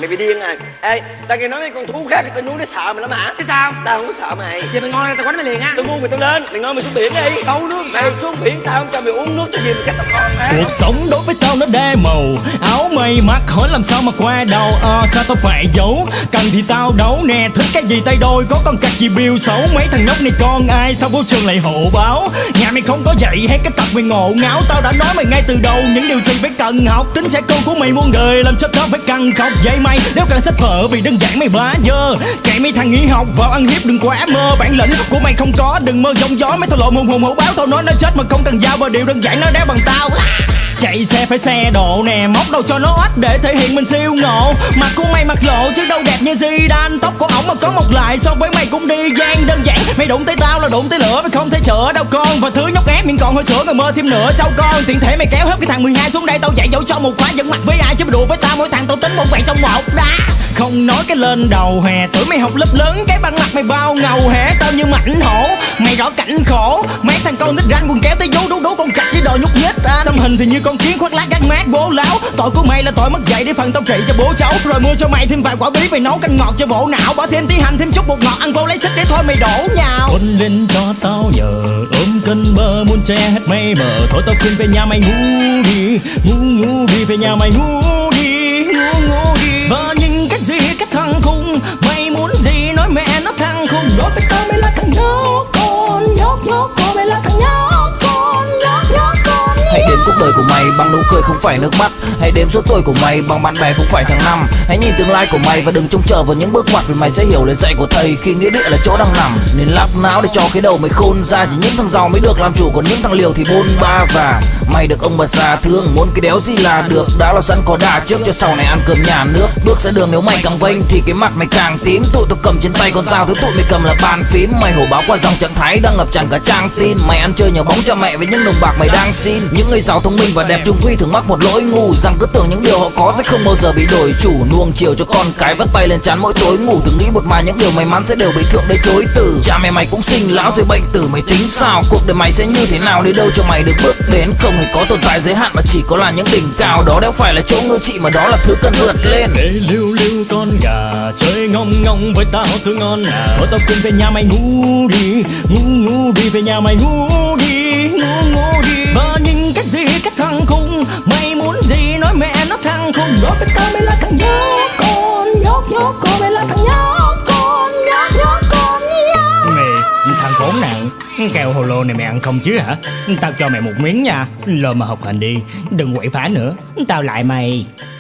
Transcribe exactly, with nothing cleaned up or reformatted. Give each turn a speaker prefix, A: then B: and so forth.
A: Mày bị điên à? Ê, tao nghe nói mấy con thú khác tao nuôi nó sợ mày lắm hả?
B: Thế sao?
A: Tao không có sợ mày.
B: Giờ mày ngon tao quánh mày liền á.
A: Tao mua mày tao lên, mày ngon mày xuống biển đi.
B: Đâu nước
A: mày
B: sao?
A: xuống biển tao không cho mày uống nước tao gì mày chắc tao con á.
C: Cuộc sống đối với tao nó đa màu, áo mây mắt hỏi làm sao mà qua đầu. À, sao tao phải giấu, cần thì tao đấu nè. Thích cái gì tay đôi, có con cặc gì biêu xấu. Mấy thằng nhóc này con ai sao vô trường lại hộ báo. Nhà mày không có dạy hay cái tật mày ngộ ngáo. Tao đã nói mày ngay từ đầu những điều gì phải cần học. Tính trẻ con của mày muôn đời làm sao tao phải cần khóc. Vậy mày nếu cần sách vở vì đơn giản mày bá dơ. Kệ mấy thằng nghỉ học vào ăn hiếp đừng quá mơ. Bản lĩnh của mày không có đừng mơ giông gió. Mấy thằng lộ hùng hùng hổ báo tao nói nó chết mà không cần dao. Và điều đơn giản nó đéo bằng tao. Chạy xe phải xe độ nè, móc đầu cho nó ếch để thể hiện mình siêu ngộ. Mặt của mày mặt lộ chứ đâu đẹp như Zidane. Tóc của ổng mà có một lại so với mày cũng đi gian. Đơn giản mày đụng tới tao là đụng tới lửa, mày không thể chữa đâu con. Và thứ nhóc ép miệng còn hơi sữa rồi mơ thêm nữa sao con. Tiện thể mày kéo hết cái thằng mười hai xuống đây tao dạy dỗ cho một khóa dẫn mặt với ai chứ mày đùa với tao mỗi thằng tao tính một vậy trong một đá. Không nói cái lên đầu hè, tưởng mày học lớp lớn cái bằng mặt mày bao ngầu hẻ. Tao như mảnh hổ, mày rõ cảnh khổ. Mấy thằng con nít ranh quần kéo tới vú đú đú con cặc chỉ đòi nhúc nhích à. Xăm hình thì như con kiến khoác lác gác mát bố láo. Tội của mày là tội mất dạy để phần tao trị cho bố cháu. Rồi mua cho mày thêm vài quả bí mày nấu canh ngọt cho bộ não. Bỏ thêm tí hành thêm chút bột ngọt ăn vô lấy sức để thôi mày đổ nhào. Hôn lên cho tao nhờ, ôm cân bơ muốn che hết mây mờ. Thôi tao khuyên về nhà mày ngu đi, ngu ngu đi về nhà mày ngu đi, ngu ngu đi. Và nhìn cách gì cách thằng khùng, mày muốn gì nói mẹ nó thằng khùng. Đối với tao mày là thằng nhóc con, nhóc nhóc con mày là thằng nhóc con, nhóc nhóc con.
D: Hãy đếm cuộc đời của mày bằng nụ cười không phải nước mắt. Hãy đếm số tuổi của mày bằng bạn bè không phải tháng năm. Hãy nhìn tương lai của mày và đừng trông chờ vào những bước ngoặt. Vì mày sẽ hiểu lời dạy của thầy khi nghĩa địa là chỗ đang nằm. Nên lắp não để cho cái đầu mày khôn ra. Chỉ những thằng giàu mới được làm chủ, còn những thằng liều thì bôn ba. Và mày được ông bà già thương, muốn cái đéo gì là được. Đã lo sẵn có đà trước cho sau này ăn cơm nhà nước. Bước ra đường nếu mày càng vênh thì cái mặt mày càng tím. Tụi tao cầm trên tay con dao, thứ tụi mày cầm là bàn phím. Mày hổ báo qua dòng trạng thái đang ngập tràn cả trang tin. Mày ăn chơi nhờ bóng cha mẹ với những đồng bạc mày đang xin. Những người giàu thông minh và đẹp trung quy thường mắc một lỗi ngu, rằng cứ tưởng những điều họ có sẽ không bao giờ bị đổi chủ. Nuông chiều cho con cái vắt tay lên trán mỗi tối ngủ. Từng nghĩ một mà những điều may mắn sẽ đều bị thượng đế chối từ. Cha mẹ mày cũng sinh lão rồi bệnh tử, mày tính sao cuộc đời mày sẽ như thế nào nếu đâu cho mày được bước đến. Không hề có tồn tại giới hạn mà chỉ có là những đỉnh cao. Đó đéo phải là chỗ ngư trị mà đó là thứ cần vượt lên.
C: Để lưu lưu con gà chơi ngông ngông với tao thứ ngon à. Thôi tao khuyên về nhà mày ngu đi, ngu ngu đi về nhà mày ngu đi, ngu ngu đi. Và nhìn cách gì cách thằng khùng, mày muốn gì nói mẹ nó thằng khùng. Đối với tao mày là thằng nhóc con, nhóc nhóc con mày là thằng nhóc con, nhóc nhóc con nhóc. Mày thằng khốn nạn, kẹo hồ lô này mày ăn không chứ hả? Tao cho mày một miếng nha, lo mà học hành đi, đừng quậy phá nữa, tao lại mày.